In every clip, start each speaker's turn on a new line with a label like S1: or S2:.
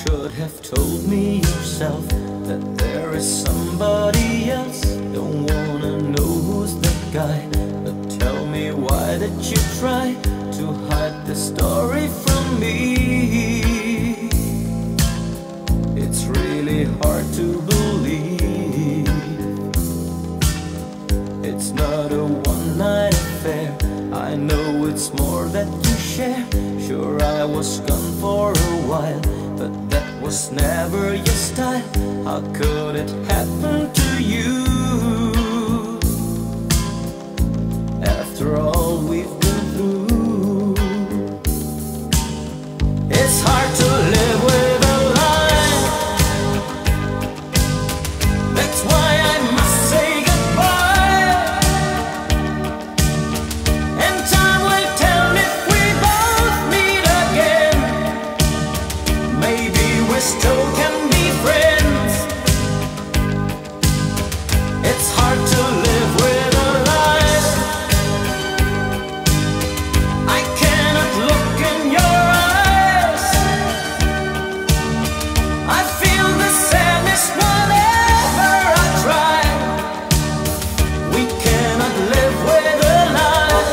S1: should have told me yourself that there is somebody else. Don't wanna know who's that guy, but tell me, why did you try to hide the story from me? It's really hard to believe it's not a one-night affair. I know it's more that you share. Sure, I was gone for a while, but that was never your style. How could it happen to you? After all we've been through, it's hard to live with a lie. That's why I must say goodbye. And time will tell if we both meet again. Maybe we still can be friends. It's hard to live with a lie. I cannot look in your eyes. I feel the sadness whatever I try. We cannot live with a lie.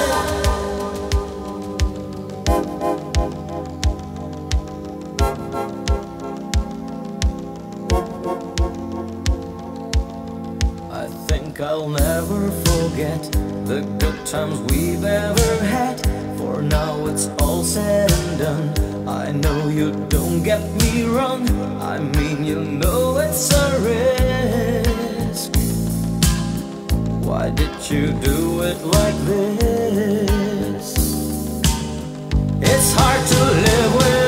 S1: I think I'll never forget the good times we've ever had. For now it's all said and done. I know you don't get me wrong. I mean, you know it's a risk. Why did you do it like this? It's hard to live with